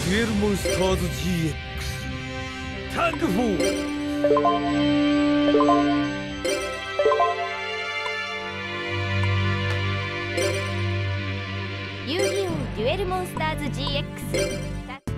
デュエルモンスターズ GX タッグ4。 遊戯王デュエルモンスターズ GX。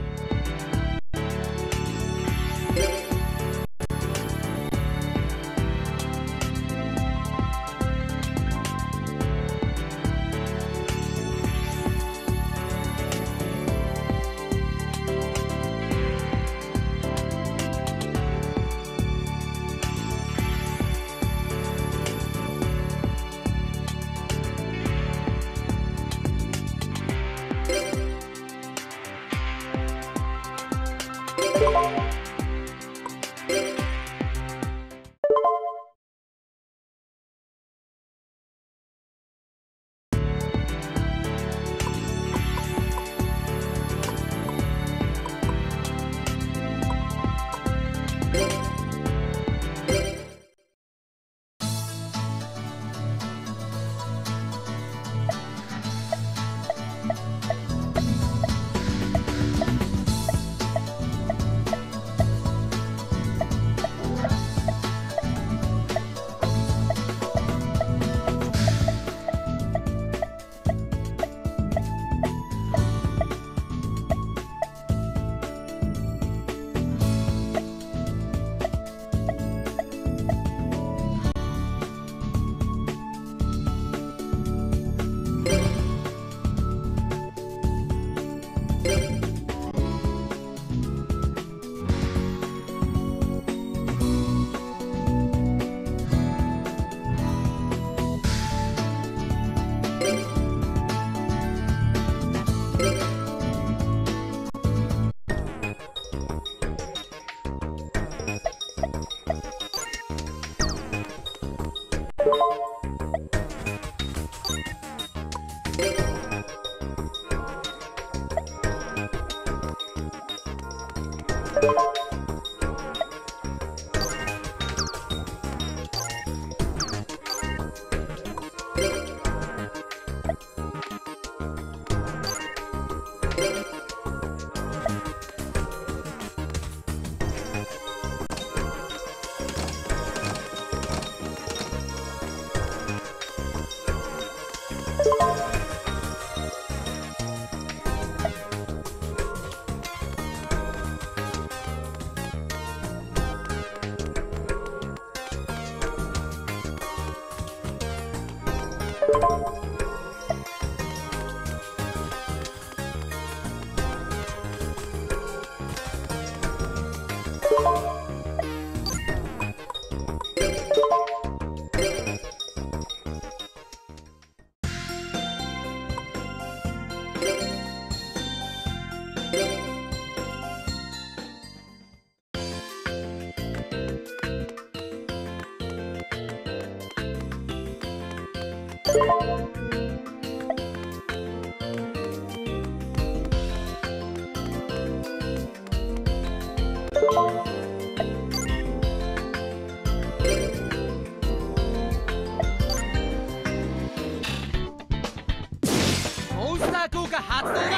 モンスター効果発動だぜ。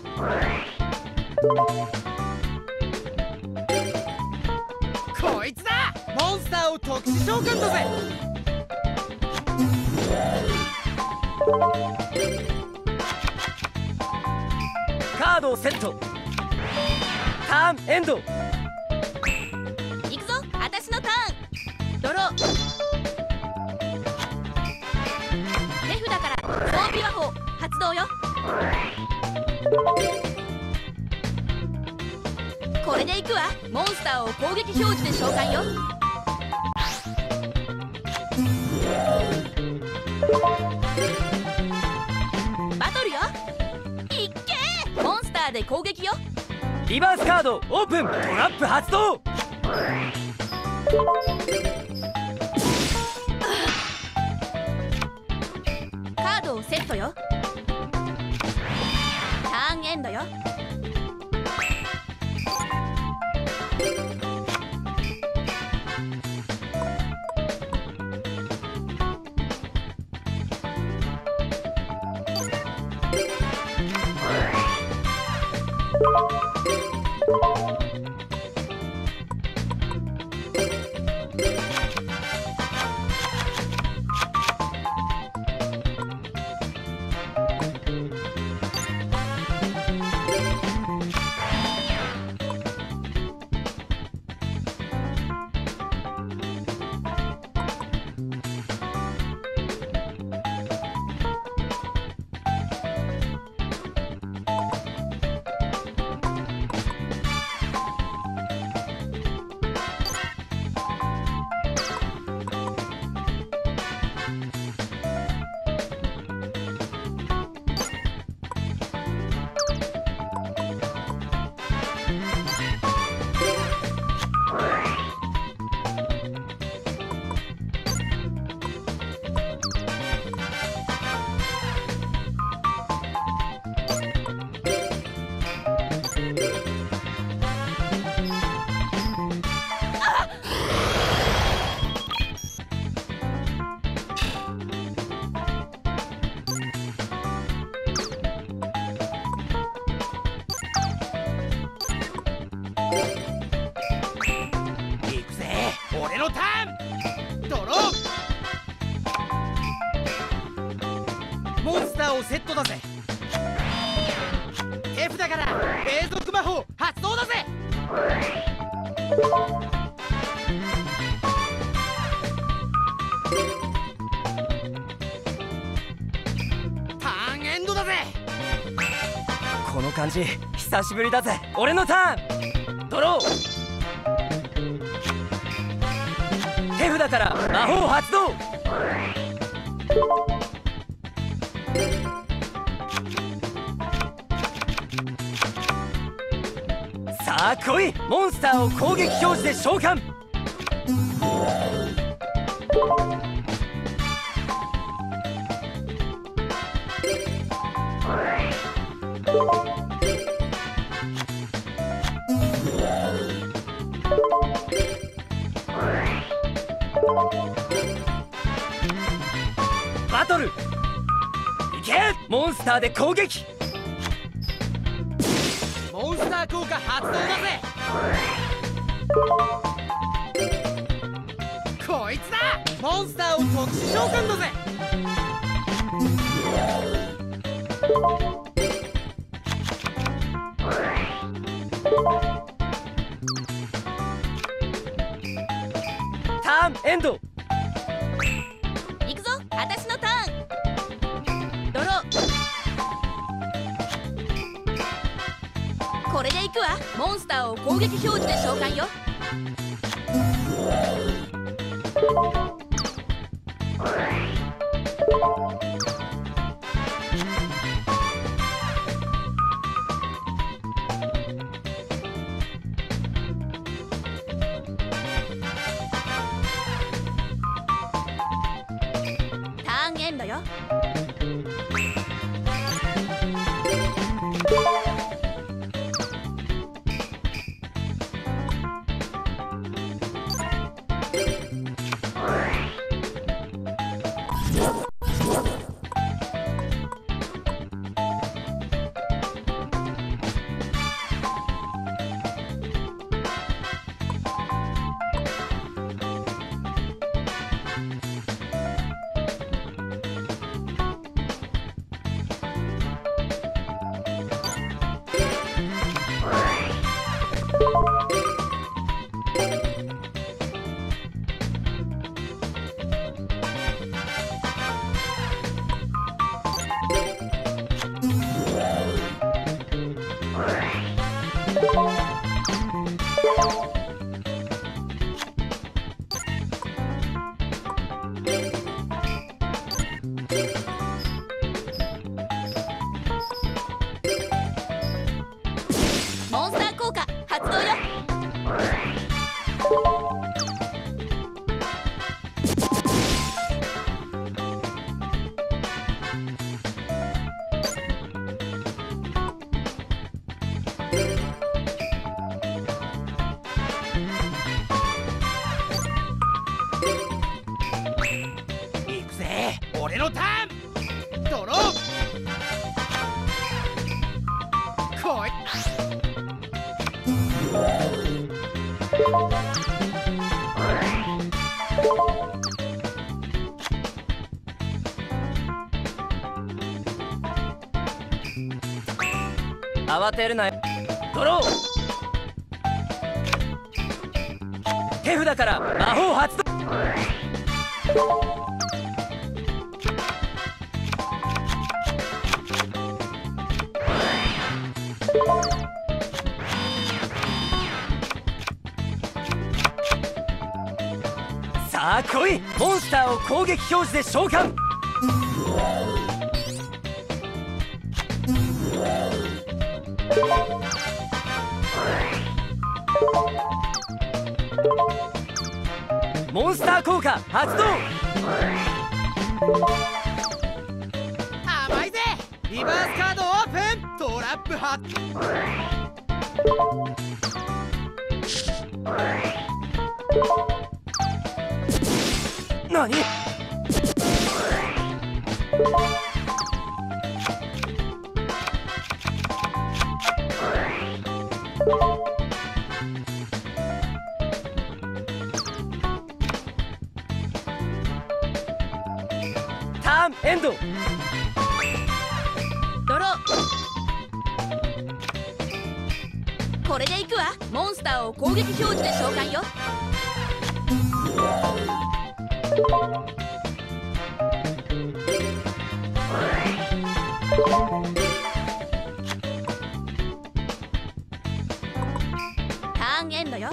こいつだ。モンスターを特殊召喚だぜ。 カードをセット。ターンエンド。 行くぞ、私のターン。ドロー。手札から装備魔法発動よ。これで行くわ。モンスターを攻撃表示で召喚よ。バトルよ。いっけー。モンスターで攻撃よ。 リバースカードオープン。トラップ発動。 カードをセットよ。ターンエンドよ。 トだぜ。手札から永続魔法発動だぜ。ターンエンドだぜ。 この感じ久しぶりだぜ。俺のターン。ドロー。手札から魔法発動。さあ来い。モンスターを攻撃表示で召喚。バトルいけ。モンスターで攻撃。 モンスター効果発動だぜ。こいつだ。モンスターを特殊召喚だぜ。 ターンエンド。 行くぞ、私のターン。ドロー。これで行くわ。モンスターを攻撃表示で召喚よ。ターンエンドよ。モンスター効果発動よ。 いくぜ。俺のターン。ドロー。こい。 慌てるなよ。ドロー。手札から魔法発動。さあ来い。モンスターを攻撃表示で召喚。モンスター効果発動。 甘いぜ。リバースカードオープン。トラップ発。 何。ターンエンド。 これでいくわ。モンスターを攻撃表示で召喚よ。ターンエンドよ。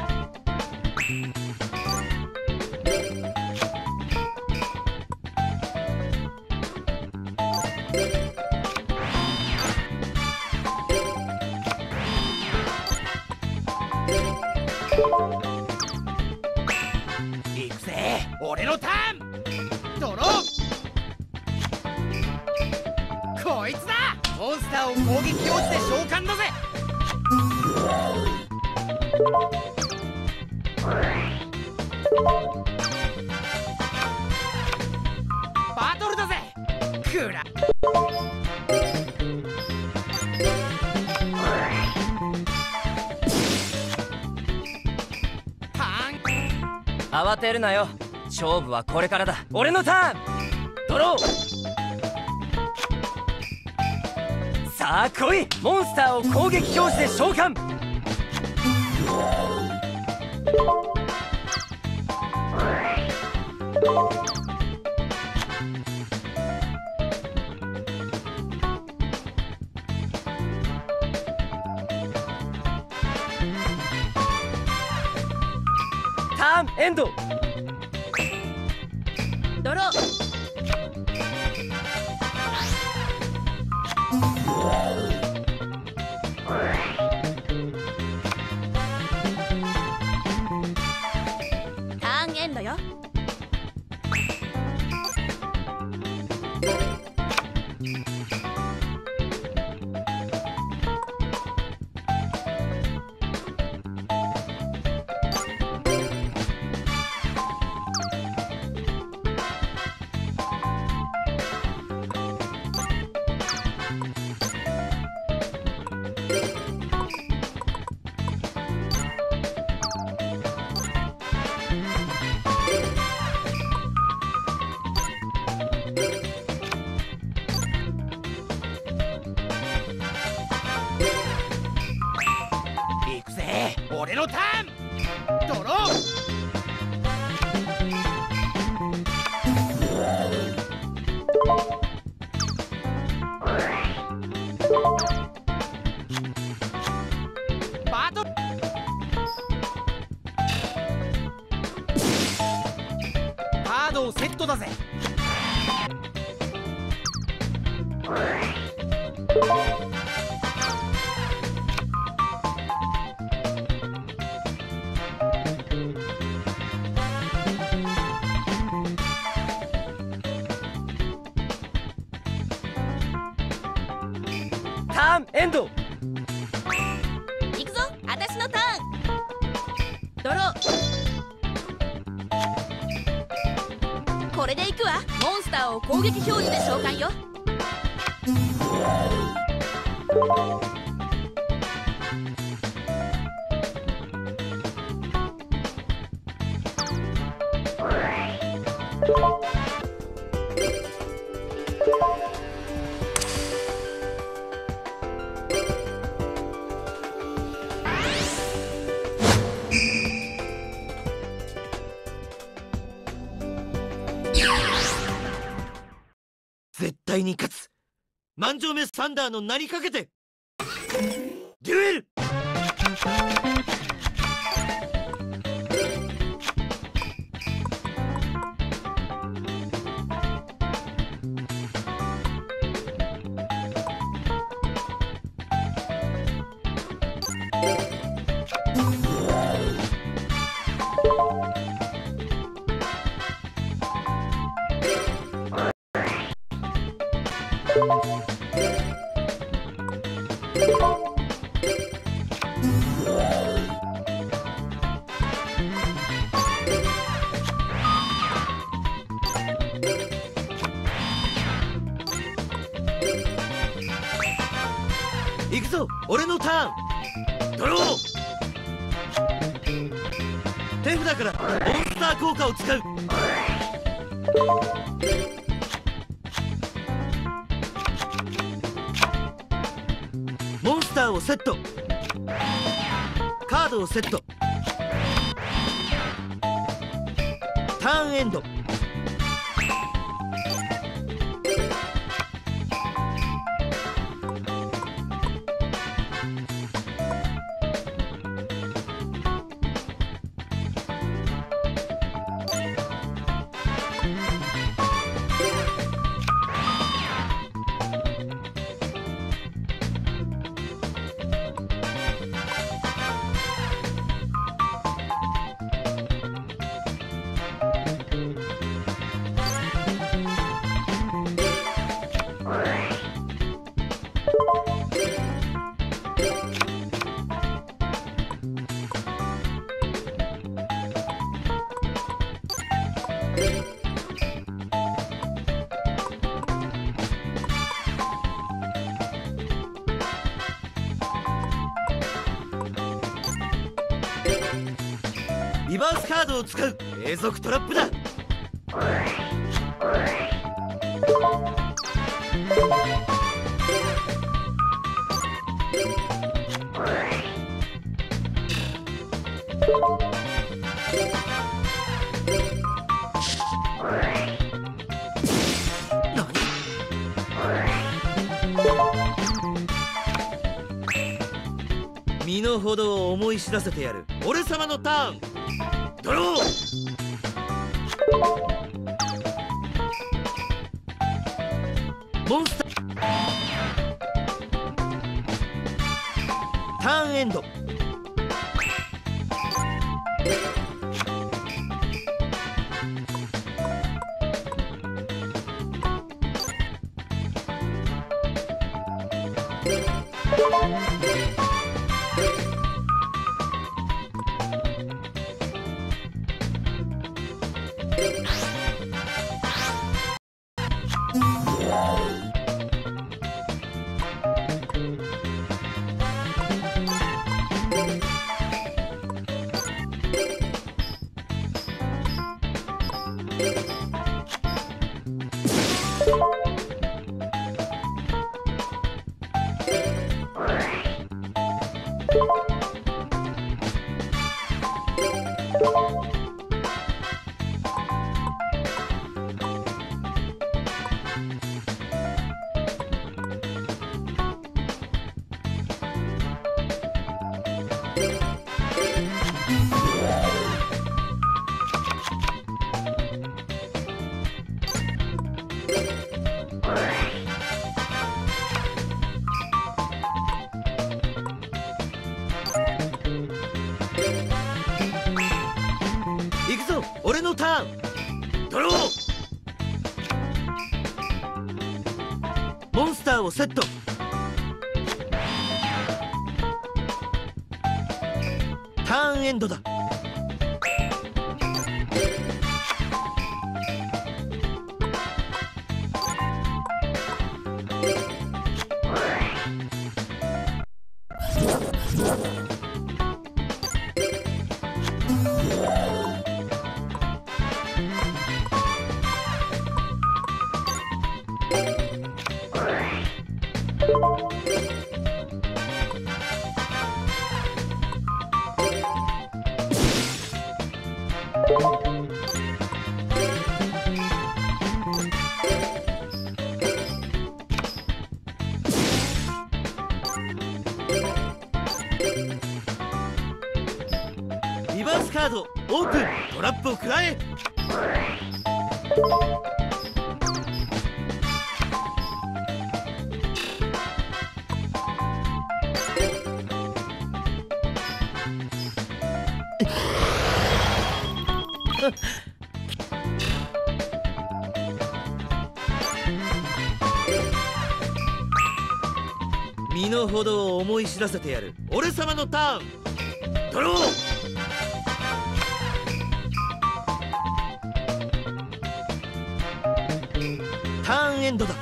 いくぜ、俺のターン。ドロー。こいつだ。モンスターを攻撃表示で召喚だぜ。バトルだぜ。くらターン。 慌てるなよ。勝負はこれからだ。俺のターン。ドロー。さあ来い。モンスターを攻撃表示で召喚。ターンエンド。 ドロー。ターンエンドよ。 いくぜ、俺のターン。ドロー。バトル。カードをセットだぜ。 ターンエンド。 いくぞ、私のターン。ドロー。これでいくわ。モンスターを攻撃表示で召喚よ。 絶対に勝つ。万丈目サンダーの名にかけてデュエル。行くぞ、俺のターン。ドロー。手札からモンスター効果を使う。モンスターをセット。 ードをセット。ターンエンド。リバースカードを使う永続トラップだ。身の程を思い知らせてやる。俺様のターン。ドロー。モンスター。ターンエンド。行くぞ、俺のターン。ドロー。モンスターをセット。ターンエンドだ。リバースカードオープン。トラップを食らえ。身の程を思い知らせてやる。俺様のターン。ドロー。ターンエンドだ。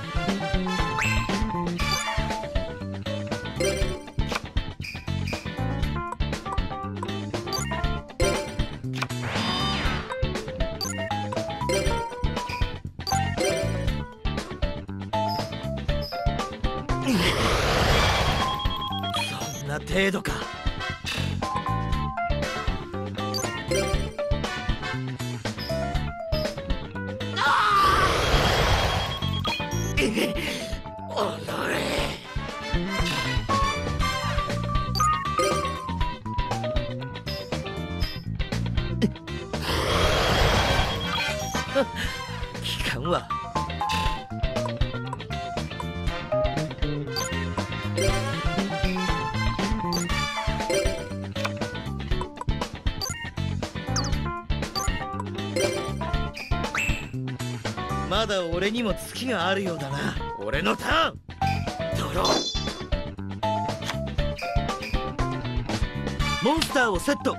そんな程度か。 んわ。まだ俺にも月があるようだな。俺のターン。ドロー。モンスターをセット。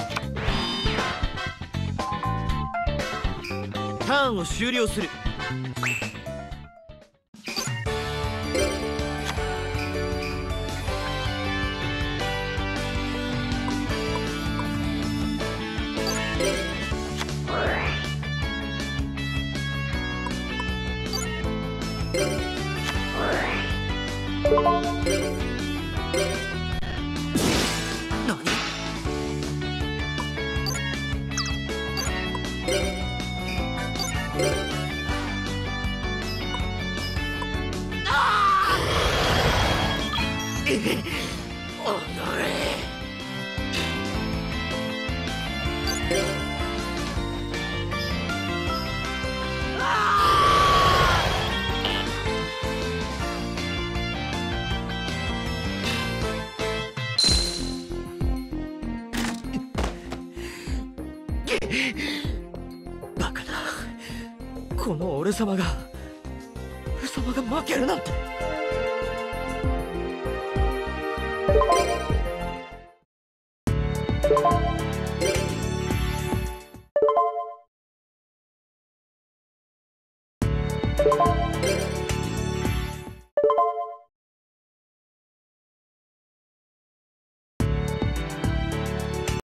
ターンを終了する。バカだ。この俺様が負けるなんて。